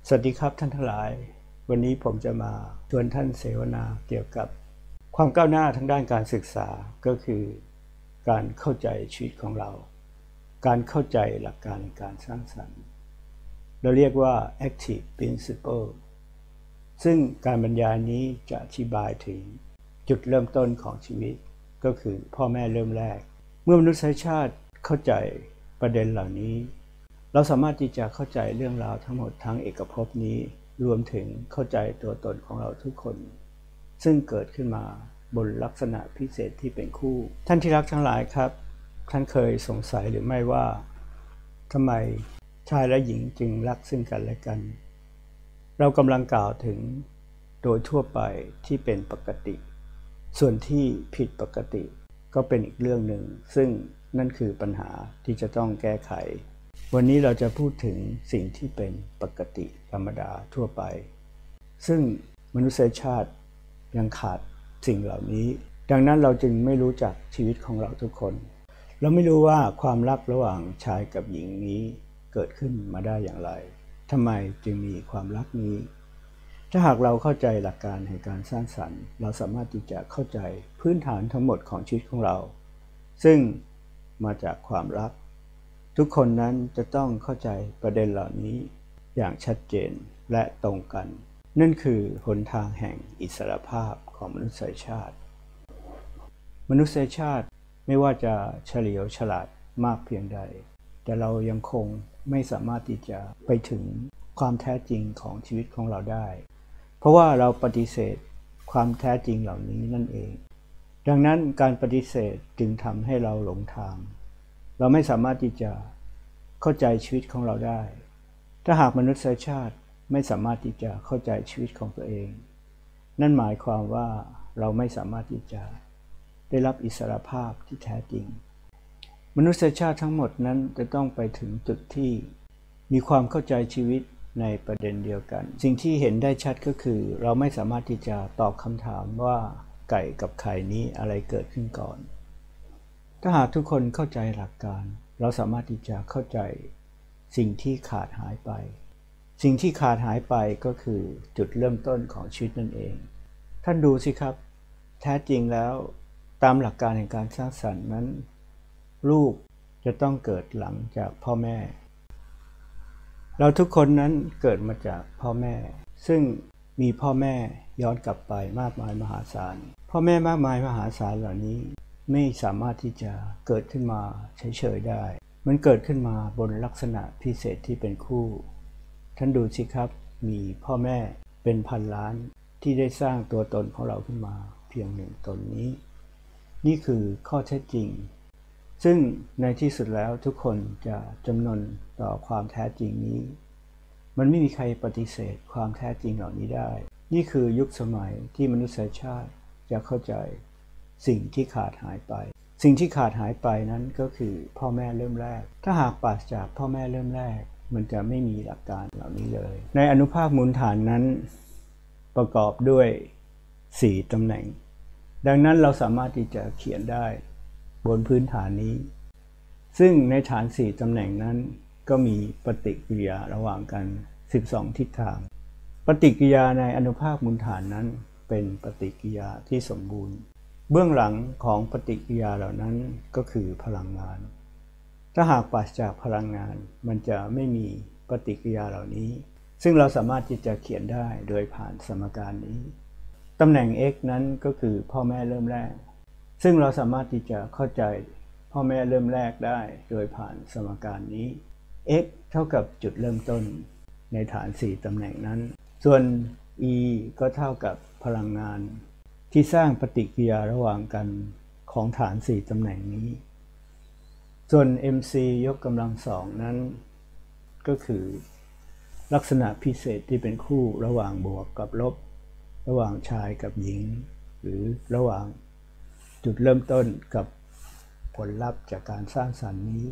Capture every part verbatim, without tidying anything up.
สวัสดีครับท่านทั้งหลายวันนี้ผมจะมาชวนท่านเสวนาเกี่ยวกับความก้าวหน้าทางด้านการศึกษาก็คือการเข้าใจชีวิตของเราการเข้าใจหลักการในการสร้างสรรค์เราเรียกว่า active principle ซึ่งการบรรยายนี้จะอธิบายถึงจุดเริ่มต้นของชีวิตก็คือพ่อแม่เริ่มแรกเมื่อมนุษยชาติเข้าใจประเด็นเหล่านี้เราสามารถที่จะเข้าใจเรื่องราวทั้งหมดทั้งเอกภพนี้รวมถึงเข้าใจตัวตนของเราทุกคนซึ่งเกิดขึ้นมาบนลักษณะพิเศษที่เป็นคู่ท่านที่รักทั้งหลายครับท่านเคยสงสัยหรือไม่ว่าทำไมชายและหญิงจึงรักซึ่งกันและกันเรากำลังกล่าวถึงโดยทั่วไปที่เป็นปกติส่วนที่ผิดปกติก็เป็นอีกเรื่องหนึ่งซึ่งนั่นคือปัญหาที่จะต้องแก้ไขวันนี้เราจะพูดถึงสิ่งที่เป็นปกติธรรมดาทั่วไปซึ่งมนุษยชาติยังขาดสิ่งเหล่านี้ดังนั้นเราจึงไม่รู้จักชีวิตของเราทุกคนเราไม่รู้ว่าความรักระหว่างชายกับหญิงนี้เกิดขึ้นมาได้อย่างไรทำไมจึงมีความรักนี้ถ้าหากเราเข้าใจหลักการแห่งการสร้างสรรค์เราสามารถที่จะเข้าใจพื้นฐานทั้งหมดของชีวิตของเราซึ่งมาจากความรักทุกคนนั้นจะต้องเข้าใจประเด็นเหล่านี้อย่างชัดเจนและตรงกันนั่นคือหนทางแห่งอิสรภาพของมนุษยชาติมนุษยชาติไม่ว่าจะเฉลียวฉลาดมากเพียงใดแต่เรายังคงไม่สามารถที่จะไปถึงความแท้จริงของชีวิตของเราได้เพราะว่าเราปฏิเสธความแท้จริงเหล่านี้นั่นเองดังนั้นการปฏิเสธจึงทำให้เราหลงทางเราไม่สามารถที่จะเข้าใจชีวิตของเราได้ถ้าหากมนุษยชาติไม่สามารถที่จะเข้าใจชีวิตของตัวเองนั่นหมายความว่าเราไม่สามารถที่จะได้รับอิสรภาพที่แท้จริงมนุษยชาติทั้งหมดนั้นจะต้องไปถึงจุดที่มีความเข้าใจชีวิตในประเด็นเดียวกันสิ่งที่เห็นได้ชัดก็คือเราไม่สามารถที่จะตอบคำถามว่าไก่กับไข่นี้อะไรเกิดขึ้นก่อนถ้าหากทุกคนเข้าใจหลักการเราสามารถที่จะเข้าใจสิ่งที่ขาดหายไปสิ่งที่ขาดหายไปก็คือจุดเริ่มต้นของชีวิตนั่นเองท่านดูสิครับแท้จริงแล้วตามหลักการแห่งการสร้างสรรค์นั้นลูกจะต้องเกิดหลังจากพ่อแม่เราทุกคนนั้นเกิดมาจากพ่อแม่ซึ่งมีพ่อแม่ย้อนกลับไปมากมายมหาศาลพ่อแม่มากมายมหาศาลเหล่านี้ไม่สามารถที่จะเกิดขึ้นมาเฉยๆได้มันเกิดขึ้นมาบนลักษณะพิเศษที่เป็นคู่ท่านดูสิครับมีพ่อแม่เป็นพันล้านที่ได้สร้างตัวตนของเราขึ้นมาเพียงหนึ่งตนนี้นี่คือข้อเท็จจริงซึ่งในที่สุดแล้วทุกคนจะจำนนต่อความแท้จริงนี้มันไม่มีใครปฏิเสธความแท้จริงเหล่านี้ได้นี่คือยุคสมัยที่มนุษยชาติจะเข้าใจสิ่งที่ขาดหายไปสิ่งที่ขาดหายไปนั้นก็คือพ่อแม่เริ่มแรกถ้าหากปราศจากพ่อแม่เริ่มแรกมันจะไม่มีหลักการเหล่านี้เลยในอนุภาคมูลฐานนั้นประกอบด้วยสี่ตำแหน่งดังนั้นเราสามารถที่จะเขียนได้บนพื้นฐานนี้ซึ่งในฐานสี่ตำแหน่งนั้นก็มีปฏิกิริยาระหว่างกันสิบสองทิศทางปฏิกิริยาในอนุภาคมูลฐานนั้นเป็นปฏิกิริยาที่สมบูรณ์เบื้องหลังของปฏิกิริยาเหล่านั้นก็คือพลังงานถ้าหากปราศจากพลังงานมันจะไม่มีปฏิกิริยาเหล่านี้ซึ่งเราสามารถที่จะเขียนได้โดยผ่านสมการนี้ตำแหน่ง x นั้นก็คือพ่อแม่เริ่มแรกซึ่งเราสามารถที่จะเข้าใจพ่อแม่เริ่มแรกได้โดยผ่านสมการนี้ x เท่ากับจุดเริ่มต้นในฐานสี่ตำแหน่งนั้นส่วน e ก็เท่ากับพลังงานที่สร้างปฏิกิริยาระหว่างกันของฐานสี่ตำแหน่งนี้ส่วน mc ยกกำลังสองนั้นก็คือลักษณะพิเศษที่เป็นคู่ระหว่างบวกกับลบระหว่างชายกับหญิงหรือระหว่างจุดเริ่มต้นกับผลลัพธ์จากการสร้างสรรค์นี้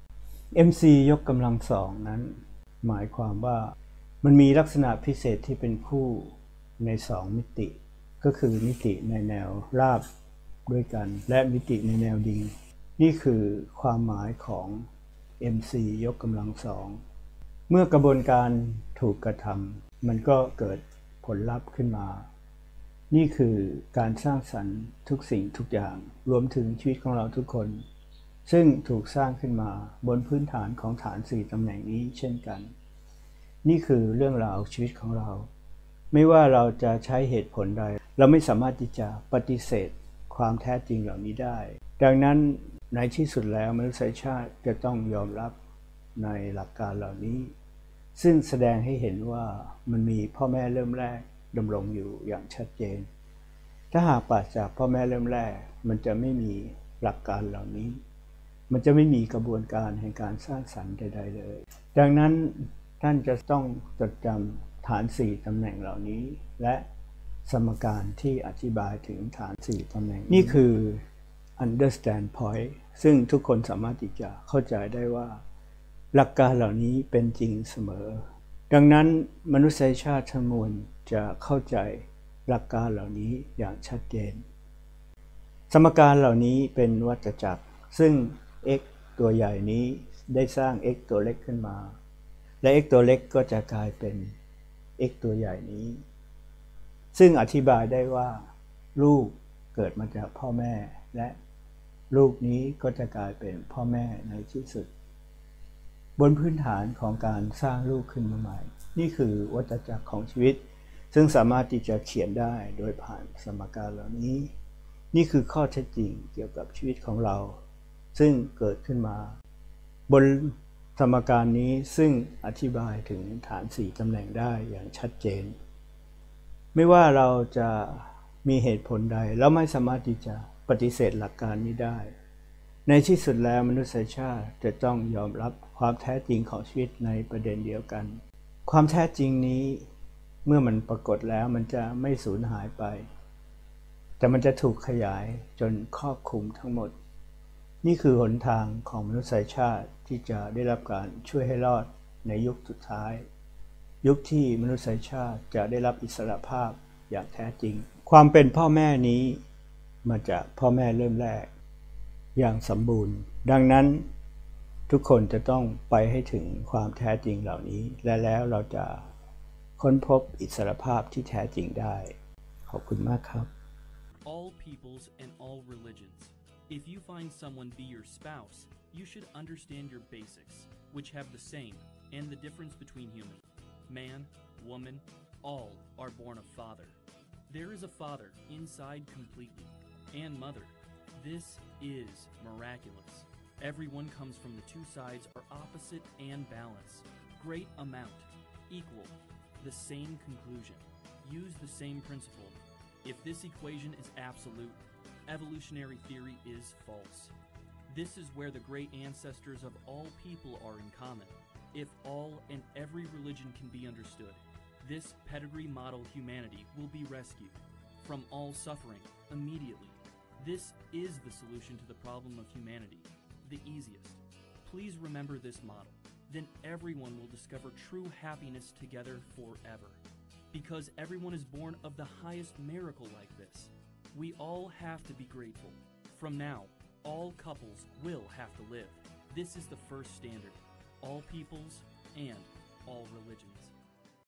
mc ยกกำลังสองนั้นหมายความว่ามันมีลักษณะพิเศษที่เป็นคู่ในสองมิติก็คือมิติในแนวราบด้วยกันและมิติในแนวดิ่งนี่คือความหมายของ mc ยกกำลังสองเมื่อกระบวนการถูกกระทำมันก็เกิดผลลัพธ์ขึ้นมานี่คือการสร้างสรรค์ทุกสิ่งทุกอย่างรวมถึงชีวิตของเราทุกคนซึ่งถูกสร้างขึ้นมาบนพื้นฐานของฐานสี่ตำแหน่งนี้เช่นกันนี่คือเรื่องราวชีวิตของเราไม่ว่าเราจะใช้เหตุผลใดเราไม่สามารถที่จะปฏิเสธความแท้จริงเหล่านี้ได้ดังนั้นในที่สุดแล้วมนุษยชาติจะต้องยอมรับในหลักการเหล่านี้ซึ่งแสดงให้เห็นว่ามันมีพ่อแม่เริ่มแรกดำรงอยู่อย่างชัดเจนถ้าหากปราศจากพ่อแม่เริ่มแรกมันจะไม่มีหลักการเหล่านี้มันจะไม่มีกระบวนการแห่งการสร้างสรรค์ใดๆเลยดังนั้นท่านจะต้องจดจำฐานสี่ตำแหน่งเหล่านี้และสมการที่อธิบายถึงฐานสี่ตำแหน่งนี่คือ understand point ซึ่งทุกคนสามารถที่จะเข้าใจได้ว่าหลักการเหล่านี้เป็นจริงเสมอดังนั้นมนุษยชาติทั้งมวลจะเข้าใจหลักการเหล่านี้อย่างชัดเจนสมการเหล่านี้เป็นวัฏจักรซึ่ง x ตัวใหญ่นี้ได้สร้าง x ตัวเล็กขึ้นมาและ x ตัวเล็กก็จะกลายเป็น x ตัวใหญ่นี้ซึ่งอธิบายได้ว่าลูกเกิดมาจากพ่อแม่และลูกนี้ก็จะกลายเป็นพ่อแม่ในที่สุดบนพื้นฐานของการสร้างลูกขึ้นมาใหม่นี่คือวัฏจักรของชีวิตซึ่งสามารถที่จะเขียนได้โดยผ่านสมการเหล่านี้นี่คือข้อเท็จจริงเกี่ยวกับชีวิตของเราซึ่งเกิดขึ้นมาบนสมการนี้ซึ่งอธิบายถึงฐานสี่ตำแหน่งได้อย่างชัดเจนไม่ว่าเราจะมีเหตุผลใดเราไม่สามารถที่จะปฏิเสธหลักการนี้ได้ในที่สุดแล้วมนุษยชาติจะต้องยอมรับความแท้จริงของชีวิตในประเด็นเดียวกันความแท้จริงนี้เมื่อมันปรากฏแล้วมันจะไม่สูญหายไปแต่มันจะถูกขยายจนครอบคลุมทั้งหมดนี่คือหนทางของมนุษยชาติที่จะได้รับการช่วยให้รอดในยุคสุดท้ายยุคที่มนุษยชาติจะได้รับอิสรภาพอย่างแท้จริงความเป็นพ่อแม่นี้มาจากพ่อแม่เริ่มแรกอย่างสมบูรณ์ดังนั้นทุกคนจะต้องไปให้ถึงความแท้จริงเหล่านี้และแล้วเราจะค้นพบอิสรภาพที่แท้จริงได้ขอบคุณมากครับ All peoples and all religions. If you find someone be your spouse, you should understand your basics, which have the same, and the difference between humans. Man, woman, all are born of father. There is a father inside completely, and mother. This is miraculous. Everyone comes from the two sides are opposite and balanced. Great amount, equal, the same conclusion. Use the same principle. If this equation is absolute, evolutionary theory is false. This is where the great ancestors of all people are in common. If all and every religion can be understood, this pedigree model humanity will be rescued from all suffering immediately. This is the solution to the problem of humanity, the easiest. Please remember this model. Then everyone will discover true happiness together forever. Because everyone is born of the highest miracle like this. We all have to be grateful. From now, all couples will have to live. This is the first standard. All peoples and all religions.